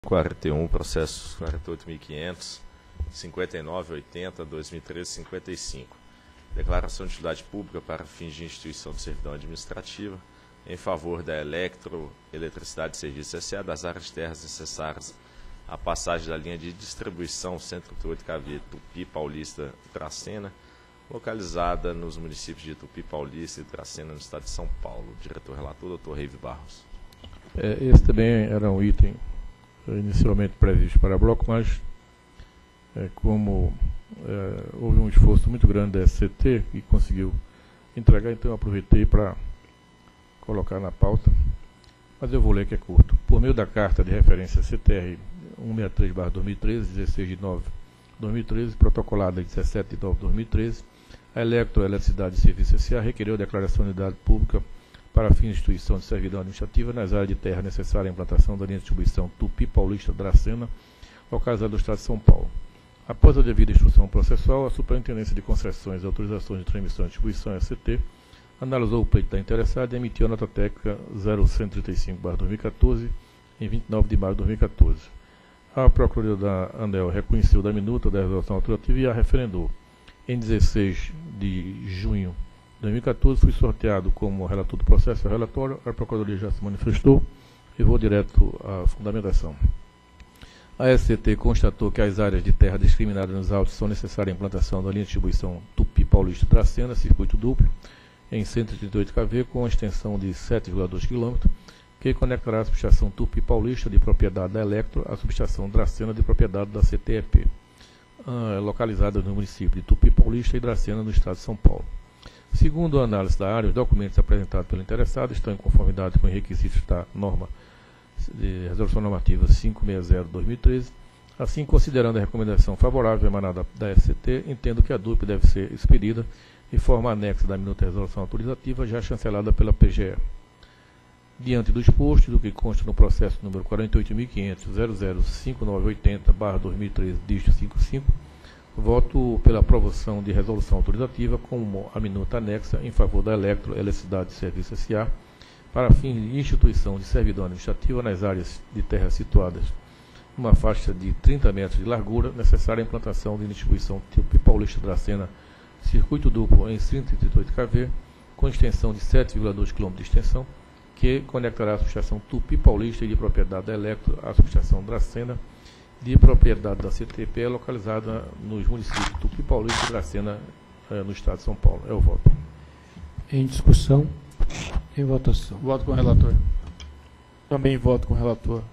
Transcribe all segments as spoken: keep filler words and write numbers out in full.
quarenta e um, processos quarenta e oito mil e quinhentos, cinquenta e nove, oitenta, dois mil e treze, cinquenta e cinco. Declaração de utilidade pública para fins de instituição de servidão administrativa em favor da Electro Eletricidade e Serviços S A das áreas de terras necessárias à passagem da linha de distribuição cento e trinta e oito kV Tupi Paulista Dracena, localizada nos municípios de Tupi Paulista e Dracena, no estado de São Paulo. Diretor relator, doutor Reive Barros. É, esse também era um item inicialmente previsto para bloco, mas é, como é, houve um esforço muito grande da S C T e conseguiu entregar, então eu aproveitei para colocar na pauta, mas eu vou ler que é curto. Por meio da carta de referência C T R cento e sessenta e três barra dois mil e treze, dezesseis de nove de dois mil e treze, protocolada em dezessete de nove de dois mil e treze, a Electro Eletricidade e Serviços S A requereu a declaração de unidade pública para fins de instituição de servidão administrativa nas áreas de terra necessária à implantação da linha de distribuição Tupi Paulista Dracena, localizada no estado de São Paulo. Após a devida instrução processual, a Superintendência de Concessões e Autorizações de Transmissão e Distribuição, S C T, analisou o pleito da interessada e emitiu a nota técnica zero cento e trinta e cinco barra dois mil e quatorze, em vinte e nove de maio de dois mil e quatorze. A Procuradoria da ANEEL reconheceu da minuta da resolução autorizativa e a referendou. Em dezesseis de junho de dois mil e quatorze, fui sorteado como relator do processo relatório. A Procuradoria já se manifestou e vou direto à fundamentação. A S C T constatou que as áreas de terra discriminadas nos autos são necessárias à implantação da linha de distribuição Tupi Paulista Dracena, circuito duplo, em cento e trinta e oito kV, com extensão de sete vírgula dois quilômetros, que conectará a subestação Tupi Paulista, de propriedade da Electro, à subestação Dracena, de propriedade da C T E P, ah, localizada no município de Tupi Paulista e Dracena, no estado de São Paulo. Segundo a análise da área, os documentos apresentados pelo interessado estão em conformidade com os requisitos da norma de resolução normativa quinhentos e sessenta barra dois mil e treze. Assim, considerando a recomendação favorável emanada da S C T, entendo que a D U P deve ser expedida de forma anexa da minuta de resolução autorizativa, já chancelada pela P G E. Diante do exposto e do que consta no processo número quarenta e oito mil e quinhentos, zero zero cinco nove oitenta barra dois mil e treze, dígito cinquenta e cinco, voto pela aprovação de resolução autorizativa com a minuta anexa em favor da Electro Eletricidade e Serviços S A para fins de instituição de servidão administrativa nas áreas de terra situadas numa faixa de trinta metros de largura, necessária à implantação de distribuição Tupi Paulista Dracena, circuito duplo em cento e trinta e oito kV, com extensão de sete vírgula dois quilômetros de extensão, que conectará a subestação Tupi Paulista e de propriedade da Electro à subestação Dracena, de propriedade da C T P, localizada nos municípios de Tupi Paulista e Dracena, eh, no estado de São Paulo. É o voto. Em discussão, em votação. Voto com o relator. Também voto com o relator.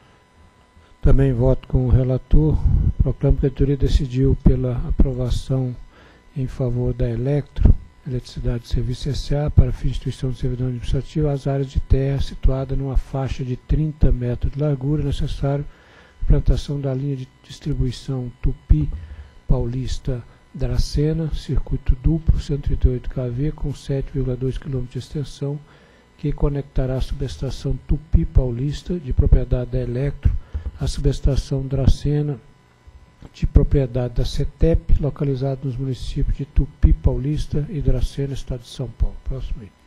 Também voto com o relator. Proclamo que a diretoria decidiu pela aprovação em favor da Electro Eletricidade e Serviços S A para fins de instituição de servidão administrativa as áreas de terra situadas numa faixa de trinta metros de largura, necessário à implantação da linha de distribuição Tupi Paulista Dracena, circuito duplo, cento e trinta e oito kV, com sete vírgula dois quilômetros de extensão, que conectará a subestação Tupi Paulista, de propriedade da Electro, à subestação Dracena, de propriedade da C T E P, localizado nos municípios de Tupi Paulista e Dracena, estado de São Paulo. Próximo item.